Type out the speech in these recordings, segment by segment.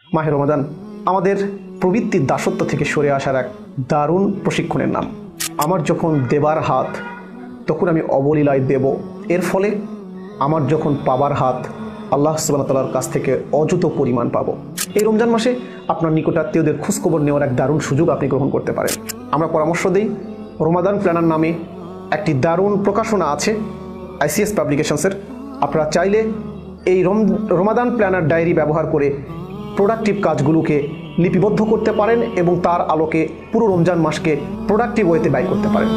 মাহে রমাদান আমাদের প্রবৃত্তির দাসত্ব থেকে সরে আসার এক দারুণ প্রশিক্ষণের নাম। আমার যখন দেবার হাত তখন আমি অবলীলায় দেব, এর ফলে আমার যখন পাবার হাত আল্লাহ সুবহানাহু ওয়া তাআলার কাছ থেকে অযুত পরিমাণ পাবো। এই রমজান মাসে আপনার নিকটাত্মীয়দের খোঁজখবর নেওয়ার এক দারুণ সুযোগ আপনি গ্রহণ করতে পারেন। আমরা পরামর্শ দিই, রমাদান প্ল্যানার নামে একটি দারুণ প্রকাশনা আছে ICS পাবলিকেশনসের। আপনারা চাইলে এই রমাদান প্ল্যানার ডায়েরি ব্যবহার করে প্রোডাক্টিভ কাজগুলোকে লিপিবদ্ধ করতে পারেন এবং তার আলোকে পুরো রমজান মাসকে প্রোডাক্টিভ ওয়েতে ব্যয় করতে পারেন।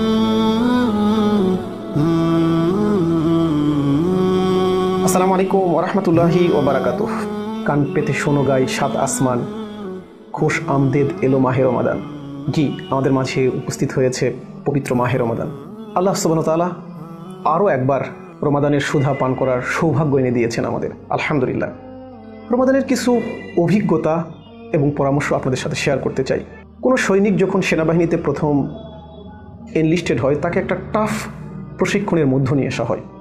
আসসালামু আলাইকুম ওয়া রাহমাতুল্লাহি ওয়া বারাকাতুহু। কান পেতে শোনো গাই সাত আসমান, খুশ আমদেদ এলো মাহে রমাদান। জি, আমাদের মাঝে উপস্থিত হয়েছে পবিত্র মাহে রমাদান। আল্লাহ সুবহানাহু ওয়া তাআলা আরও একবার রমাদানের সুধা পান করার সৌভাগ্য এনে দিয়েছেন আমাদের, আলহামদুলিল্লাহ। রমাদানের কিছু অভিজ্ঞতা এবং পরামর্শ আপনাদের সাথে শেয়ার করতে চাই। কোনো সৈনিক যখন সেনাবাহিনীতে প্রথম এনলিস্টেড হয়, তাকে একটা টাফ প্রশিক্ষণের মধ্য নিয়ে আসা হয়।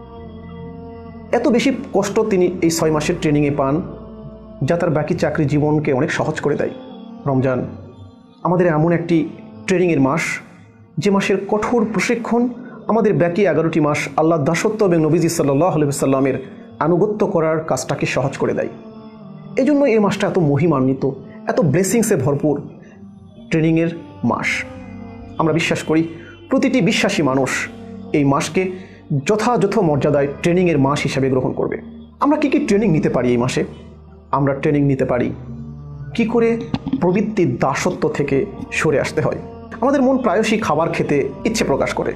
এত বেশি কষ্ট তিনি এই 6 মাসের ট্রেনিংয়ে পান, যা তার বাকি চাকরি জীবনকে অনেক সহজ করে দেয়। রমজান আমাদের এমন একটি ট্রেনিংয়ের মাস, যে মাসের কঠোর প্রশিক্ষণ আমাদের বাকি 11টি মাস আল্লাহর দাসত্ব এবং নবীজি সাল্লাল্লাহু আলাইহি ওয়াসাল্লামের আনুগত্য করার কাজটাকে সহজ করে দেয়। এই জন্য এই মাসটা এত মহিমান্বিত, এত ব্লেসিংসে ভরপুর ট্রেনিংয়ের মাস। আমরা বিশ্বাস করি প্রতিটি বিশ্বাসী মানুষ এই মাসকে যথাযথ মর্যাদায় ট্রেনিংয়ের মাস হিসাবে গ্রহণ করবে। আমরা কী কী ট্রেনিং নিতে পারি এই মাসে? আমরা ট্রেনিং নিতে পারি কি করে প্রবৃত্তির দাসত্ব থেকে সরে আসতে হয়। আমাদের মন প্রায়শই খাবার খেতে ইচ্ছে প্রকাশ করে।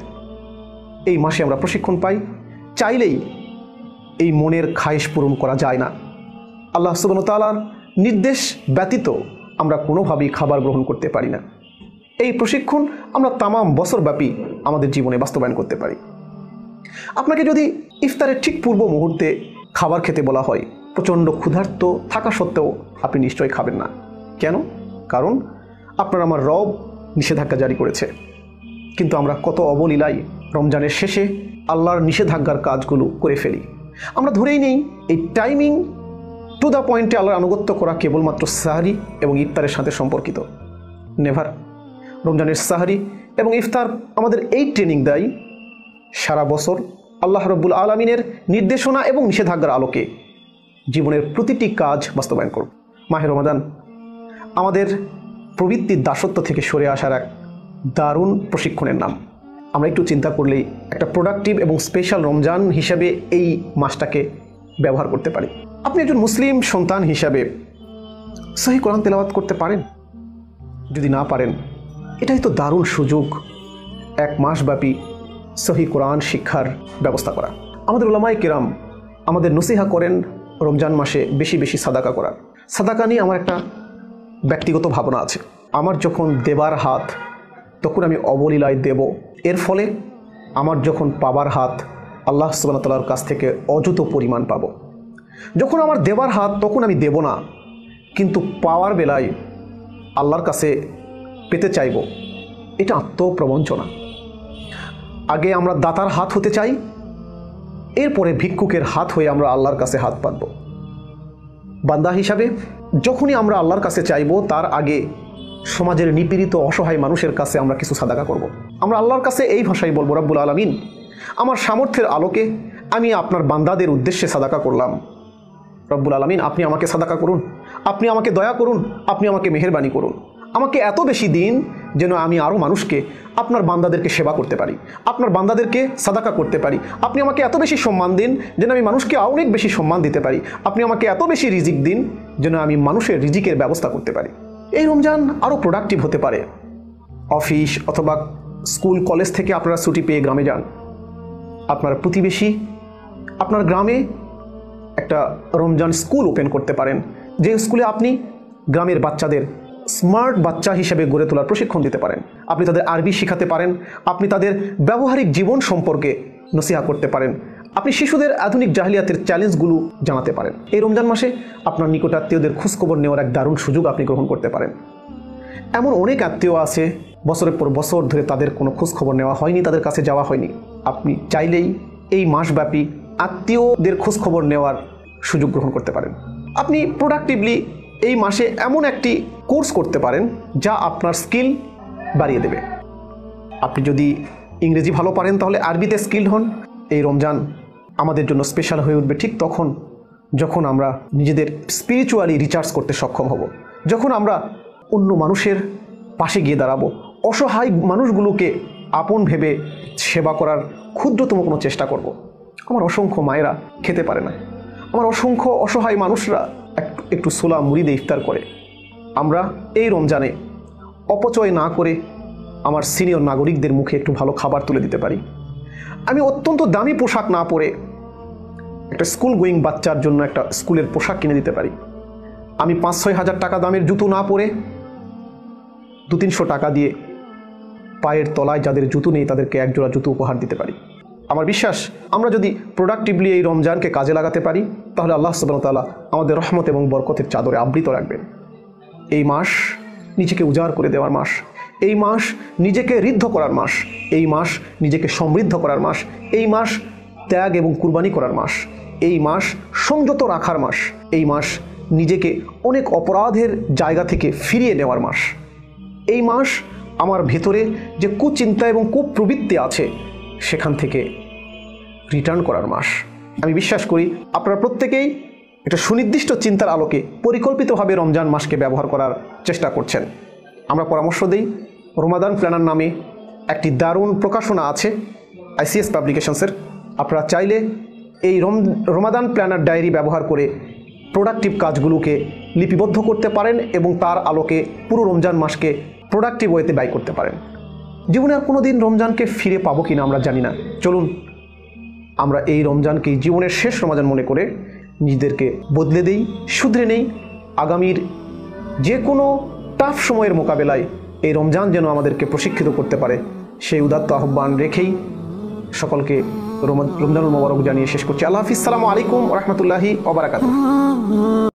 এই মাসে আমরা প্রশিক্ষণ পাই, চাইলেই এই মনের খায়েশ পূরণ করা যায় না। আল্লাহ সুবহানাহু ওয়া তাআলার নির্দেশ ব্যতীত আমরা কোনোভাবেই খাবার গ্রহণ করতে পারি না। এই প্রশিক্ষণ আমরা তামাম বছরব্যাপী আমাদের জীবনে বাস্তবায়ন করতে পারি। আপনাকে যদি ইফতারের ঠিক পূর্ব মুহূর্তে খাবার খেতে বলা হয়, প্রচণ্ড ক্ষুধার্ত থাকা সত্ত্বেও আপনি নিশ্চয়ই খাবেন না। কেন? কারণ আপনার আমার রব নিষেধাজ্ঞা জারি করেছে। কিন্তু আমরা কত অবলীলায় রমজানের শেষে আল্লাহর নিষেধাজ্ঞার কাজগুলো করে ফেলি। আমরা ধরেই নেই এই টাইমিং টু দ্য পয়েন্টে আল্লাহর আনুগত্য করা কেবলমাত্র সাহরি এবং ইফতারের সাথে সম্পর্কিত। নেভার। রমজানের সাহরি এবং ইফতার আমাদের এই ট্রেনিং দেয় সারা বছর আল্লাহ রাব্বুল আলামিনের নির্দেশনা এবং নিষেধাজ্ঞার আলোকে জীবনের প্রতিটি কাজ বাস্তবায়ন করব। মাহে রমাদান আমাদের প্রবৃত্তির দাসত্ব থেকে সরে আসার এক দারুণ প্রশিক্ষণের নাম। আমরা একটু চিন্তা করলেই একটা প্রোডাক্টিভ এবং স্পেশাল রমজান হিসাবে এই মাসটাকে ব্যবহার করতে পারি। আপনি একজন মুসলিম সন্তান হিসাবে সহিহ কোরআন তেলাওয়াত করতে পারেন? যদি না পারেন, এটাই তো দারুণ সুযোগ এক মাসব্যাপী সহিহ কোরআন শিক্ষার ব্যবস্থা করা। আমাদের উলামায়ে কেরাম আমাদের নসিহা করেন রমজান মাসে বেশি বেশি সাদাকা করার। সাদাকা নিয়ে আমার একটা ব্যক্তিগত ভাবনা আছে। আমার যখন দেবার হাত তখন আমি অবলীলায় দেব, এর ফলে আমার যখন পাবার হাত আল্লাহ সুবহানাহু ওয়া তাআলার কাছ থেকে অযুত পরিমাণ পাবো। যখন আমার দেবার হাত তখন আমি দেব না, কিন্তু পাওয়ার বেলায় আল্লাহর কাছে পেতে চাইব, এটা আত্মপ্রবঞ্চনা। আগে আমরা দাতার হাত হতে চাই, এরপরে ভিক্ষুকের হাত হয়ে আমরা আল্লাহর কাছে হাত পাতব। বান্দা হিসাবে যখনই আমরা আল্লাহর কাছে চাইব, তার আগে সমাজের নিপীড়িত অসহায় মানুষের কাছে আমরা কিছু সাদাকা করব। আমরা আল্লাহর কাছে এই ভাষায় বলবো, রব্বুল আলামিন, আমার সামর্থ্যের আলোকে আমি আপনার বান্দাদের উদ্দেশ্যে সাদাকা করলাম। রব্বুল আলামিন, আপনি আমাকে সাদাকা করুন, আপনি আমাকে দয়া করুন, আপনি আমাকে মেহেরবানি করুন। আমাকে এত বেশি দিন যেন আমি আরও মানুষকে, আপনার বান্দাদেরকে সেবা করতে পারি, আপনার বান্দাদেরকে সাদাকা করতে পারি। আপনি আমাকে এত বেশি সম্মান দিন যেন আমি মানুষকে অনেক বেশি সম্মান দিতে পারি। আপনি আমাকে এত বেশি রিজিক দিন যেন আমি মানুষের রিজিকের ব্যবস্থা করতে পারি। এই রমজান আরও প্রোডাক্টিভ হতে পারে। অফিস অথবা স্কুল কলেজ থেকে আপনারা ছুটি পেয়ে গ্রামে যান। আপনার প্রতিবেশী আপনার গ্রামে একটা রমজান স্কুল ওপেন করতে পারেন, যে স্কুলে আপনি গ্রামের বাচ্চাদের স্মার্ট বাচ্চা হিসেবে গড়ে তোলার প্রশিক্ষণ দিতে পারেন। আপনি তাদের আরবি শেখাতে পারেন, আপনি তাদের ব্যবহারিক জীবন সম্পর্কে নসিহা করতে পারেন, আপনি শিশুদের আধুনিক জাহিলিয়াতের চ্যালেঞ্জগুলো জানাতে পারেন। এই রমজান মাসে আপনার নিকটাত্মীয়দের খোঁজখবর নেওয়ার এক দারুণ সুযোগ আপনি গ্রহণ করতে পারেন। এমন অনেক আত্মীয় আছে বছরের পর বছর ধরে তাদের কোনো খোঁজখবর নেওয়া হয়নি, তাদের কাছে যাওয়া হয়নি। আপনি চাইলেই এই মাসব্যাপী আত্মীয়দের খোঁজখবর নেওয়ার সুযোগ গ্রহণ করতে পারেন। আপনি প্রোডাক্টিভলি এই মাসে এমন একটি কোর্স করতে পারেন যা আপনার স্কিল বাড়িয়ে দেবে। আপনি যদি ইংরেজি ভালো পারেন তাহলে আরবিতে স্কিল হন। এই রমজান আমাদের জন্য স্পেশাল হয়ে উঠবে ঠিক তখন যখন আমরা নিজেদের স্পিরিচুয়ালি রিচার্জ করতে সক্ষম হব, যখন আমরা অন্য মানুষের পাশে গিয়ে দাঁড়াবো, অসহায় মানুষগুলোকে আপন ভেবে সেবা করার ক্ষুদ্রতম কোনো চেষ্টা করব। আমার অসংখ্য মায়েরা খেতে পারে না, আমার অসংখ্য অসহায় মানুষরা একটু ছোলা মুড়ি দিয়ে ইফতার করে। আমরা এই রমজানে অপচয় না করে আমার সিনিয়র নাগরিকদের মুখে একটু ভালো খাবার তুলে দিতে পারি। আমি অত্যন্ত দামি পোশাক না পরে একটা স্কুল গোয়িং বাচ্চার জন্য একটা স্কুলের পোশাক কিনে দিতে পারি। আমি 5-6 হাজার টাকা দামের জুতো না পরে 200-300 টাকা দিয়ে পায়ের তলায় যাদের জুতো নেই তাদেরকে একজোড়া জুতো উপহার দিতে পারি। আমার বিশ্বাস আমরা যদি প্রোডাক্টিভলি এই রমজানকে কাজে লাগাতে পারি তাহলে আল্লাহ সুবহানাহু ওয়া তাআলা আমাদের রহমত এবং বরকতের চাদরে আবৃত রাখবেন। এই মাস নিজেকে উজাড় করে দেওয়ার মাস, এই মাস নিজেকে ঋদ্ধ করার মাস, এই মাস নিজেকে সমৃদ্ধ করার মাস, এই মাস ত্যাগ এবং কুরবানি করার মাস, এই মাস সংযত রাখার মাস, এই মাস নিজেকে অনেক অপরাধের জায়গা থেকে ফিরিয়ে নেওয়ার মাস, এই মাস আমার ভেতরে যে কুচিন্তা এবং কুপ্রবৃত্তি আছে সেখান থেকে রিটার্ন করার মাস। আমি বিশ্বাস করি আপনারা প্রত্যেকেই একটা সুনির্দিষ্ট চিন্তার আলোকে পরিকল্পিতভাবে রমজান মাসকে ব্যবহার করার চেষ্টা করছেন। আমরা পরামর্শ দিই, রমাদান প্ল্যানার নামে একটি দারুণ প্রকাশনা আছে ICS পাবলিকেশনসের। আপনারা চাইলে এই রমাদান প্ল্যানার ডায়েরি ব্যবহার করে প্রোডাক্টিভ কাজগুলোকে লিপিবদ্ধ করতে পারেন এবং তার আলোকে পুরো রমজান মাসকে প্রোডাক্টিভ ওয়েতে ব্যয় করতে পারেন। জীবনে আর কোনো দিন রমজানকে ফিরে পাবো কিনা আমরা জানি না। চলুন আমরা এই রমজানকে জীবনের শেষ রমজান মনে করে নিজেদেরকে বদলে দেই, শুধরে নেই। আগামীর যে কোনো টাফ সময়ের মোকাবেলায় এই রমজান যেন আমাদেরকে প্রশিক্ষিত করতে পারে সেই উদাত্ত আহ্বান রেখেই সকলকে রমজানুল মোবারক জানিয়ে শেষ করছি। আল্লাহ হাফিজ। আসসালামু আলাইকুম ওয়া রাহমাতুল্লাহি ওয়া বারাকাতুহু।